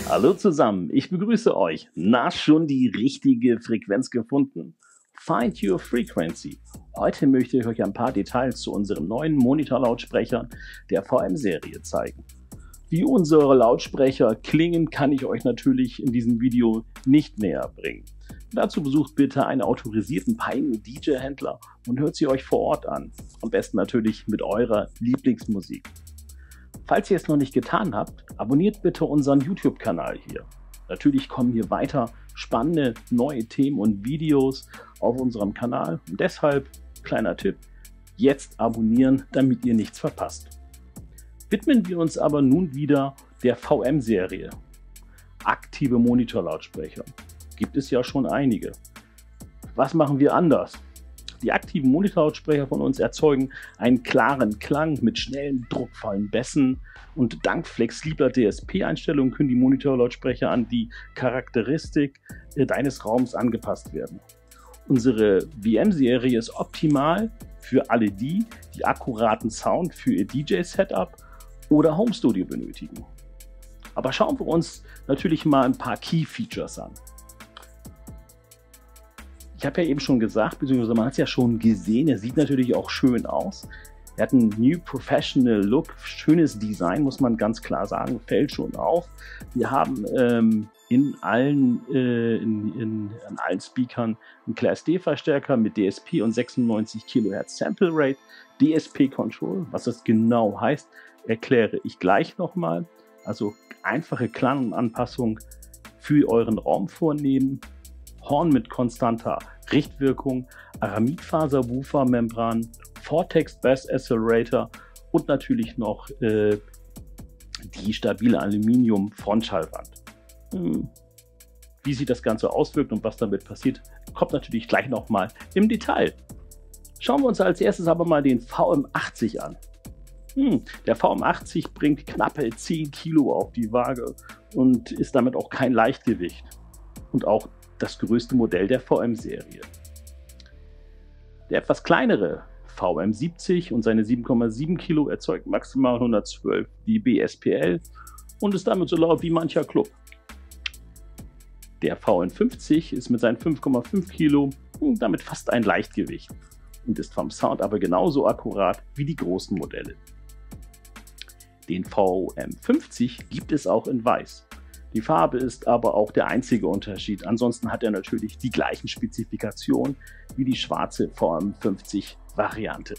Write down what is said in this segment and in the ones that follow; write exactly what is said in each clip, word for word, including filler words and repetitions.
Hallo zusammen, ich begrüße euch. Na, schon die richtige Frequenz gefunden? Find your frequency. Heute möchte ich euch ein paar Details zu unserem neuen Monitorlautsprecher der V M-Serie zeigen. Wie unsere Lautsprecher klingen, kann ich euch natürlich in diesem Video nicht näher bringen. Dazu besucht bitte einen autorisierten Pioneer D J-Händler und hört sie euch vor Ort an. Am besten natürlich mit eurer Lieblingsmusik. Falls ihr es noch nicht getan habt, abonniert bitte unseren YouTube-Kanal hier. Natürlich kommen hier weiter spannende neue Themen und Videos auf unserem Kanal. Und deshalb, kleiner Tipp, jetzt abonnieren, damit ihr nichts verpasst. Widmen wir uns aber nun wieder der V M-Serie. Aktive Monitorlautsprecher. Gibt es ja schon einige. Was machen wir anders? Die aktiven Monitorlautsprecher von uns erzeugen einen klaren Klang mit schnellen, druckvollen Bässen und dank flexibler D S P-Einstellungen können die Monitorlautsprecher an die Charakteristik deines Raums angepasst werden. Unsere V M-Serie ist optimal für alle die, die akkuraten Sound für ihr D J-Setup oder Homestudio benötigen. Aber schauen wir uns natürlich mal ein paar Key-Features an. Ich habe ja eben schon gesagt, beziehungsweise man hat es ja schon gesehen, er sieht natürlich auch schön aus. Er hat einen New Professional Look, schönes Design, muss man ganz klar sagen, fällt schon auf. Wir haben ähm, in, allen, äh, in, in, in allen Speakern einen Class D-Verstärker mit D S P und sechsundneunzig Kilohertz Sample Rate. D S P Control, was das genau heißt, erkläre ich gleich nochmal. Also einfache Klanganpassung für euren Raum vornehmen. Horn mit konstanter Richtwirkung, Aramidfaser-Woofer-Membran, Vortex Bass Accelerator und natürlich noch äh, die stabile Aluminium-Frontschallwand. Hm. Wie sich das Ganze auswirkt und was damit passiert, kommt natürlich gleich nochmal im Detail. Schauen wir uns als erstes aber mal den V M achtzig an. Hm. Der V M achtzig bringt knappe zehn Kilo auf die Waage und ist damit auch kein Leichtgewicht. Und auch das größte Modell der V M-Serie. Der etwas kleinere V M siebzig und seine sieben Komma sieben Kilo erzeugt maximal hundertzwölf dB S P L und ist damit so laut wie mancher Club. Der V M fünfzig ist mit seinen fünf Komma fünf Kilo damit fast ein Leichtgewicht und ist vom Sound aber genauso akkurat wie die großen Modelle. Den V M fünfzig gibt es auch in Weiß. Die Farbe ist aber auch der einzige Unterschied. Ansonsten hat er natürlich die gleichen Spezifikationen wie die schwarze V M fünfzig Variante.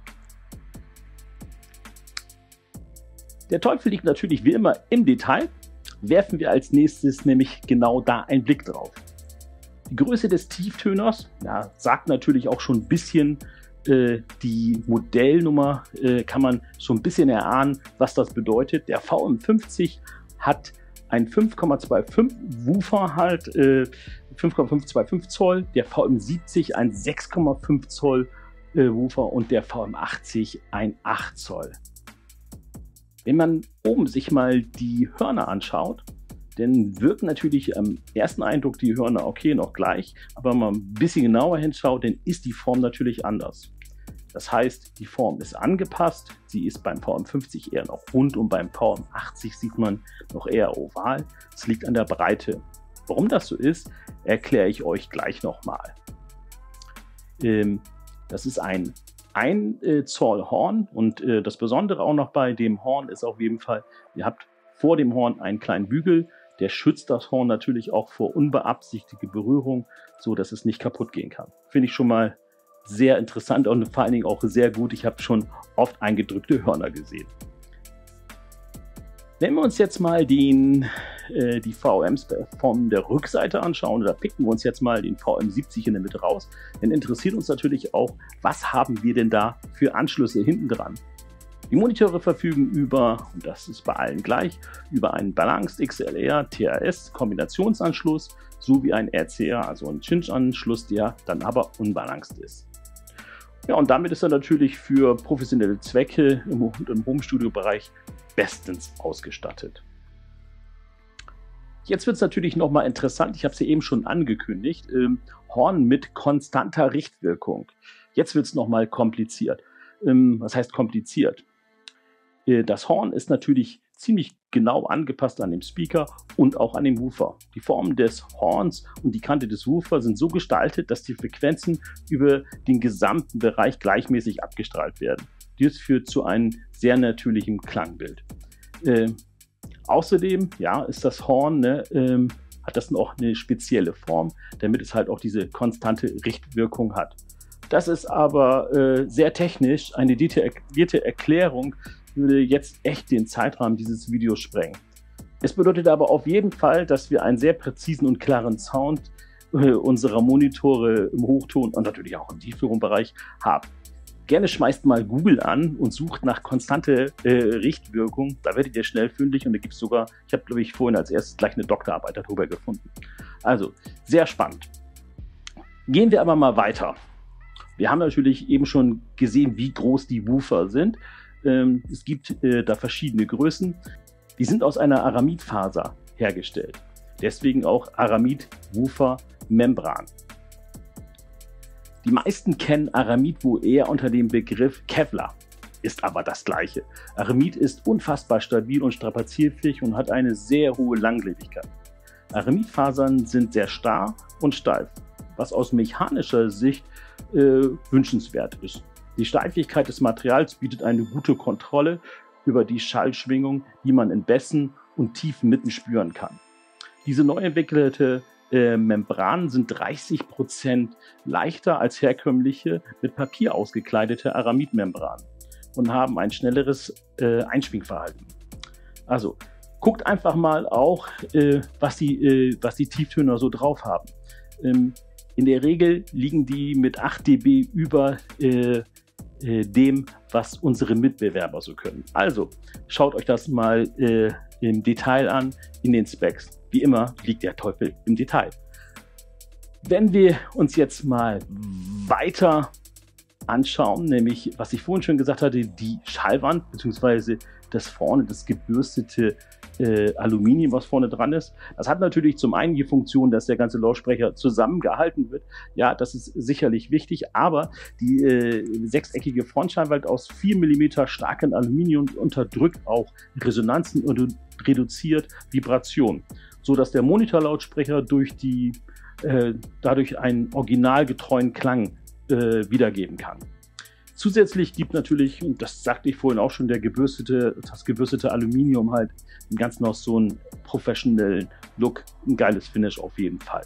Der Teufel liegt natürlich wie immer im Detail. Werfen wir als nächstes nämlich genau da einen Blick drauf. Die Größe des Tieftöners ja, sagt natürlich auch schon ein bisschen äh, die Modellnummer, äh, kann man so ein bisschen erahnen, was das bedeutet. Der V M fünfzig hat ein fünf Komma fünfundzwanzig Woofer halt, äh, fünf Komma fünfhundertfünfundzwanzig Zoll, der V M siebzig ein sechs Komma fünf Zoll äh, Woofer und der V M achtzig ein acht Zoll. Wenn man oben sich mal die Hörner anschaut, dann wirken natürlich am ersten Eindruck die Hörner okay, noch gleich, aber wenn man ein bisschen genauer hinschaut, dann ist die Form natürlich anders. Das heißt, die Form ist angepasst, sie ist beim V M fünfzig eher noch rund und beim V M achtzig sieht man noch eher oval. Es liegt an der Breite. Warum das so ist, erkläre ich euch gleich nochmal. Ähm, das ist ein ein Zoll Horn und äh, das Besondere auch noch bei dem Horn ist auf jeden Fall, ihr habt vor dem Horn einen kleinen Bügel, der schützt das Horn natürlich auch vor unbeabsichtigte Berührung, so dass es nicht kaputt gehen kann. Finde ich schon mal sehr interessant und vor allen Dingen auch sehr gut. Ich habe schon oft eingedrückte Hörner gesehen. Wenn wir uns jetzt mal den, äh, die V Ms von der Rückseite anschauen, da picken wir uns jetzt mal den V M siebzig in der Mitte raus, dann interessiert uns natürlich auch, was haben wir denn da für Anschlüsse hinten dran. Die Monitore verfügen über, und das ist bei allen gleich, über einen Balanced X L R T A S Kombinationsanschluss sowie einen R C A, also einen Cinch-Anschluss, der dann aber unbalanced ist. Ja, und damit ist er natürlich für professionelle Zwecke im, im Home-Studio-Bereich bestens ausgestattet. Jetzt wird es natürlich nochmal interessant, ich habe es ja eben schon angekündigt, ähm, Horn mit konstanter Richtwirkung. Jetzt wird es nochmal kompliziert. Ähm, was heißt kompliziert? Das Horn ist natürlich ziemlich genau angepasst an dem Speaker und auch an dem Woofer. Die Form des Horns und die Kante des Woofers sind so gestaltet, dass die Frequenzen über den gesamten Bereich gleichmäßig abgestrahlt werden. Dies führt zu einem sehr natürlichen Klangbild. Äh, außerdem ja, ist das Horn, ne, ähm, hat das noch eine spezielle Form, damit es halt auch diese konstante Richtwirkung hat. Das ist aber äh, sehr technisch. Eine detaillierte Erklärung würde jetzt echt den Zeitrahmen dieses Videos sprengen. Es bedeutet aber auf jeden Fall, dass wir einen sehr präzisen und klaren Sound äh, unserer Monitore im Hochton und natürlich auch im Tieftonbereich haben. Gerne schmeißt mal Google an und sucht nach konstante äh, Richtwirkung. Da werdet ihr schnell fündig und da gibt es sogar, ich habe glaube ich vorhin als erstes gleich eine Doktorarbeit darüber gefunden. Also sehr spannend. Gehen wir aber mal weiter. Wir haben natürlich eben schon gesehen, wie groß die Woofer sind. Ähm, es gibt äh, da verschiedene Größen. Die sind aus einer Aramidfaser hergestellt. Deswegen auch Aramid-Woofer-Membran. Die meisten kennen Aramid wohl eher unter dem Begriff Kevlar, ist aber das gleiche. Aramid ist unfassbar stabil und strapazierfähig und hat eine sehr hohe Langlebigkeit. Aramidfasern sind sehr starr und steif, was aus mechanischer Sicht äh, wünschenswert ist. Die Steifigkeit des Materials bietet eine gute Kontrolle über die Schallschwingung, die man in Bässen und tiefen Mitten spüren kann. Diese neu entwickelte äh, Membranen sind dreißig Prozent leichter als herkömmliche mit Papier ausgekleidete Aramidmembranen und haben ein schnelleres äh, Einschwingverhalten. Also guckt einfach mal auch, äh, was, die, äh, was die Tieftöner so drauf haben. Ähm, in der Regel liegen die mit acht dB über äh, äh, dem, was unsere Mitbewerber so können. Also schaut euch das mal äh, im Detail an in den Specs. Wie immer liegt der Teufel im Detail. Wenn wir uns jetzt mal weiter anschauen, nämlich was ich vorhin schon gesagt hatte, die Schallwand bzw. das vorne, das gebürstete äh, Aluminium, was vorne dran ist. Das hat natürlich zum einen die Funktion, dass der ganze Lautsprecher zusammengehalten wird. Ja, das ist sicherlich wichtig, aber die äh, sechseckige Frontschallwand aus vier Millimeter starkem Aluminium unterdrückt auch Resonanzen und reduziert Vibrationen, so dass der Monitorlautsprecher durch die, äh, dadurch einen originalgetreuen Klang äh, wiedergeben kann. Zusätzlich gibt natürlich, und das sagte ich vorhin auch schon, der gebürstete, das gebürstete Aluminium halt im Ganzen noch so einen professionellen Look, ein geiles Finish auf jeden Fall.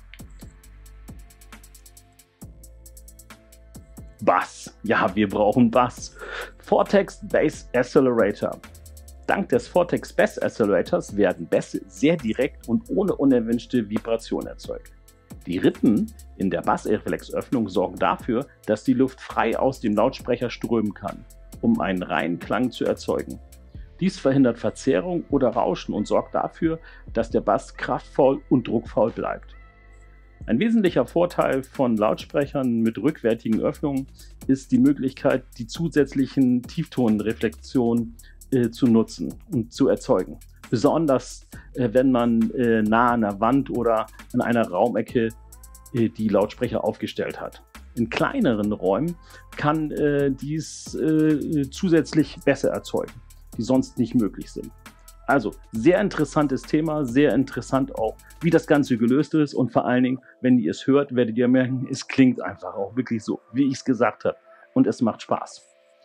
Bass. Ja, wir brauchen Bass. Vortex Bass Accelerator. Dank des Vortex Bass Accelerators werden Bässe sehr direkt und ohne unerwünschte Vibration erzeugt. Die Rippen in der Bassreflexöffnung sorgen dafür, dass die Luft frei aus dem Lautsprecher strömen kann, um einen reinen Klang zu erzeugen. Dies verhindert Verzerrung oder Rauschen und sorgt dafür, dass der Bass kraftvoll und druckvoll bleibt. Ein wesentlicher Vorteil von Lautsprechern mit rückwärtigen Öffnungen ist die Möglichkeit, die zusätzlichen Tieftonreflexionen äh, zu nutzen und zu erzeugen. Besonders äh, wenn man äh, nah an der Wand oder an einer Raumecke äh, die Lautsprecher aufgestellt hat. In kleineren Räumen kann äh, dies äh, zusätzlich besser erzeugen, die sonst nicht möglich sind. Also sehr interessantes Thema, sehr interessant auch, wie das Ganze gelöst ist und vor allen Dingen, wenn ihr es hört, werdet ihr merken, es klingt einfach auch wirklich so, wie ich es gesagt habe und es macht Spaß.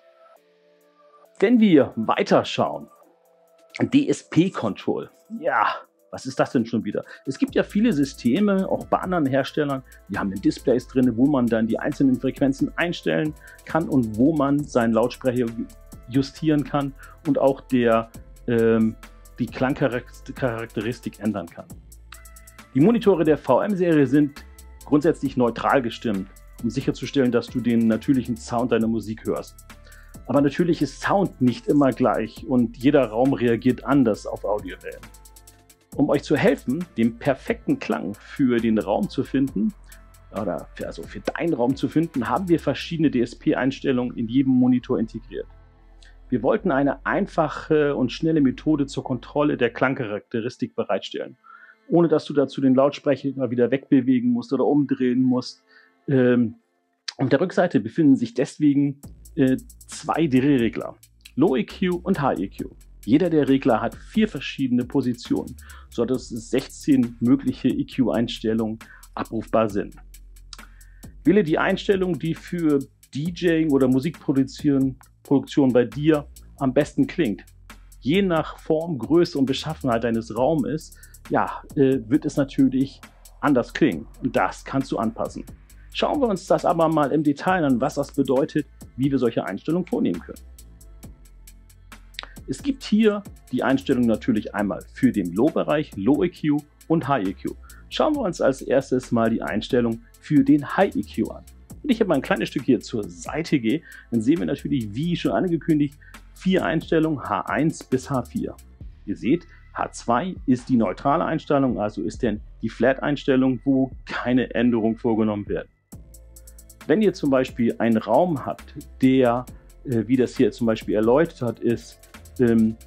Wenn wir weiterschauen, D S P-Control. Ja, was ist das denn schon wieder? Es gibt ja viele Systeme, auch bei anderen Herstellern, die haben Displays drin, wo man dann die einzelnen Frequenzen einstellen kann und wo man seinen Lautsprecher justieren kann und auch der, ähm, die Klangcharakteristik ändern kann. Die Monitore der V M-Serie sind grundsätzlich neutral gestimmt, um sicherzustellen, dass du den natürlichen Sound deiner Musik hörst. Aber natürlich ist Sound nicht immer gleich und jeder Raum reagiert anders auf Audiowellen. Um euch zu helfen, den perfekten Klang für den Raum zu finden, oder für, also für deinen Raum zu finden, haben wir verschiedene D S P-Einstellungen in jedem Monitor integriert. Wir wollten eine einfache und schnelle Methode zur Kontrolle der Klangcharakteristik bereitstellen, ohne dass du dazu den Lautsprecher immer wieder wegbewegen musst oder umdrehen musst. Ähm, auf der Rückseite befinden sich deswegen äh, zwei Drehregler, Low E Q und High E Q. Jeder der Regler hat vier verschiedene Positionen, sodass es sechzehn mögliche E Q-Einstellungen abrufbar sind. Wähle die Einstellung, die für DJing oder Musikproduktion Produktion bei dir am besten klingt. Je nach Form, Größe und Beschaffenheit deines Raumes, ja, äh, wird es natürlich anders klingen. Und das kannst du anpassen. Schauen wir uns das aber mal im Detail an, was das bedeutet, wie wir solche Einstellungen vornehmen können. Es gibt hier die Einstellung natürlich einmal für den Low-Bereich, Low E Q und High E Q. Schauen wir uns als erstes mal die Einstellung für den High E Q an. Wenn ich aber ein kleines Stück hier zur Seite gehe, dann sehen wir natürlich, wie schon angekündigt, vier Einstellungen, H eins bis H vier. Ihr seht, H zwei ist die neutrale Einstellung, also ist denn die Flat-Einstellung, wo keine Änderung vorgenommen wird. Wenn ihr zum Beispiel einen Raum habt, der, äh, wie das hier zum Beispiel erläutert ist, ähm,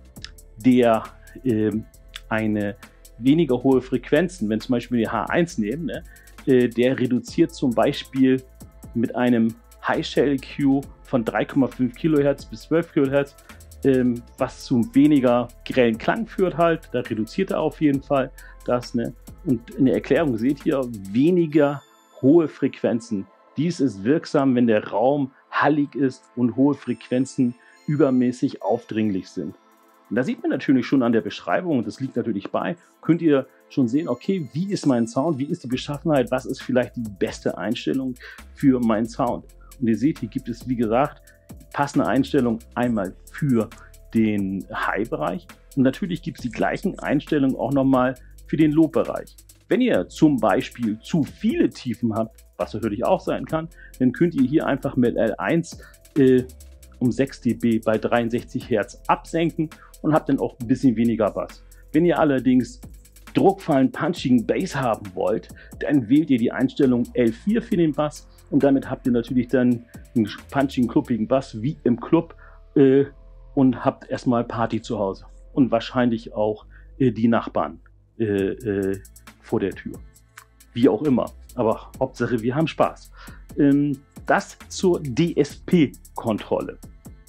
der ähm, eine weniger hohe Frequenzen, wenn zum Beispiel die H eins nehmen, ne, äh, der reduziert zum Beispiel mit einem High-Shell E Q von drei Komma fünf Kilohertz bis zwölf Kilohertz, ähm, was zu weniger grellen Klang führt halt, da reduziert er auf jeden Fall das. Ne? Und in der Erklärung seht ihr weniger hohe Frequenzen. Dies ist wirksam, wenn der Raum hallig ist und hohe Frequenzen übermäßig aufdringlich sind. Und da sieht man natürlich schon an der Beschreibung, und das liegt natürlich bei, könnt ihr schon sehen, okay, wie ist mein Sound, wie ist die Beschaffenheit, was ist vielleicht die beste Einstellung für meinen Sound. Und ihr seht, hier gibt es, wie gesagt, passende Einstellungen einmal für den High-Bereich und natürlich gibt es die gleichen Einstellungen auch nochmal für den Low-Bereich. Wenn ihr zum Beispiel zu viele Tiefen habt, was natürlich auch sein kann, dann könnt ihr hier einfach mit L eins äh, um sechs Dezibel bei dreiundsechzig Hertz absenken und habt dann auch ein bisschen weniger Bass. Wenn ihr allerdings druckvollen, punchigen Bass haben wollt, dann wählt ihr die Einstellung L vier für den Bass und damit habt ihr natürlich dann einen punchigen, kluppigen Bass wie im Club äh, und habt erstmal Party zu Hause und wahrscheinlich auch äh, die Nachbarn äh, äh, vor der Tür. Wie auch immer, aber Hauptsache wir haben Spaß. Ähm, das zur D S P-Kontrolle.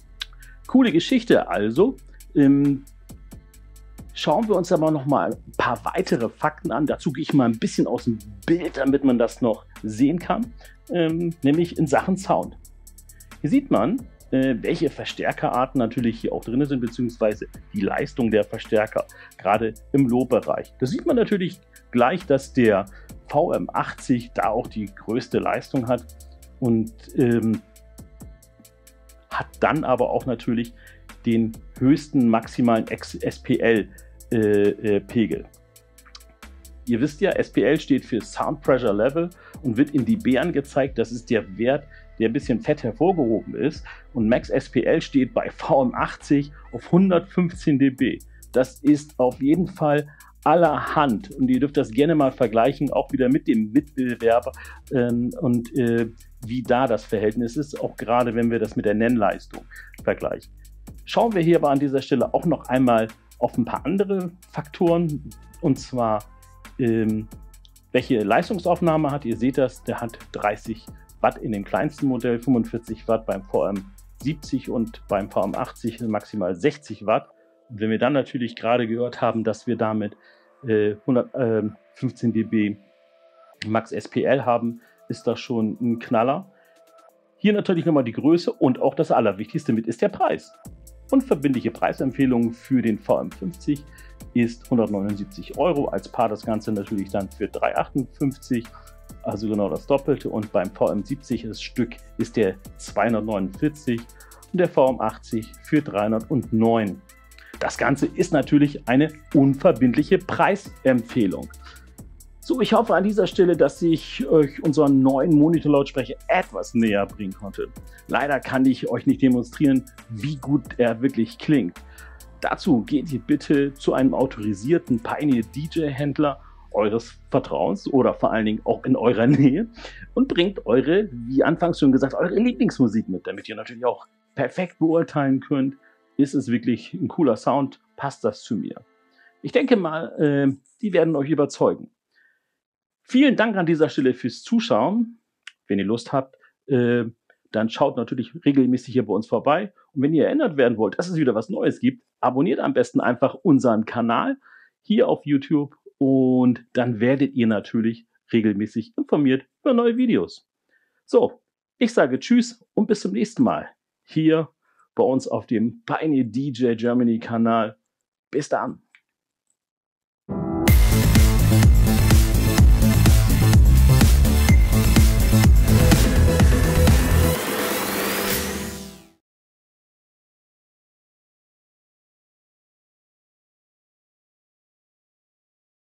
Coole Geschichte also. Ähm, Schauen wir uns aber noch mal ein paar weitere Fakten an. Dazu gehe ich mal ein bisschen aus dem Bild, damit man das noch sehen kann, ähm, nämlich in Sachen Sound. Hier sieht man, äh, welche Verstärkerarten natürlich hier auch drin sind, beziehungsweise die Leistung der Verstärker, gerade im Low-Bereich. Da sieht man natürlich gleich, dass der V M achtzig da auch die größte Leistung hat und ähm, hat dann aber auch natürlich den höchsten maximalen S P L-Pegel. Äh, äh, Ihr wisst ja, S P L steht für Sound Pressure Level und wird in dB angezeigt. Das ist der Wert, der ein bisschen fett hervorgehoben ist. Und Max S P L steht bei V M achtzig auf hundertfünfzehn dB. Das ist auf jeden Fall allerhand. Und ihr dürft das gerne mal vergleichen, auch wieder mit dem Mitbewerber ähm, und äh, wie da das Verhältnis ist, auch gerade wenn wir das mit der Nennleistung vergleichen. Schauen wir hier aber an dieser Stelle auch noch einmal auf ein paar andere Faktoren, und zwar ähm, welche Leistungsaufnahme hat. Ihr seht das, der hat dreißig Watt in dem kleinsten Modell, fünfundvierzig Watt beim V M siebzig und beim V M achtzig maximal sechzig Watt. Und wenn wir dann natürlich gerade gehört haben, dass wir damit äh, hundertfünfzehn dB Max S P L haben, ist das schon ein Knaller. Hier natürlich nochmal die Größe und auch das Allerwichtigste mit ist der Preis. Unverbindliche Preisempfehlung für den V M fünfzig ist hundertneunundsiebzig Euro, als Paar das Ganze natürlich dann für dreihundertachtundfünfzig, also genau das Doppelte, und beim V M siebzig das Stück ist der zweihundertneunundvierzig und der V M achtzig für dreihundertneun. Das Ganze ist natürlich eine unverbindliche Preisempfehlung. So, ich hoffe an dieser Stelle, dass ich euch unseren neuen Monitor-Lautsprecher etwas näher bringen konnte. Leider kann ich euch nicht demonstrieren, wie gut er wirklich klingt. Dazu geht ihr bitte zu einem autorisierten Pioneer D J-Händler eures Vertrauens oder vor allen Dingen auch in eurer Nähe und bringt eure, wie anfangs schon gesagt, eure Lieblingsmusik mit, damit ihr natürlich auch perfekt beurteilen könnt, ist es wirklich ein cooler Sound, passt das zu mir. Ich denke mal, äh, die werden euch überzeugen. Vielen Dank an dieser Stelle fürs Zuschauen. Wenn ihr Lust habt, äh, dann schaut natürlich regelmäßig hier bei uns vorbei. Und wenn ihr erinnert werden wollt, dass es wieder was Neues gibt, abonniert am besten einfach unseren Kanal hier auf YouTube und dann werdet ihr natürlich regelmäßig informiert über neue Videos. So, ich sage Tschüss und bis zum nächsten Mal hier bei uns auf dem Pioneer D J Germany Kanal. Bis dann!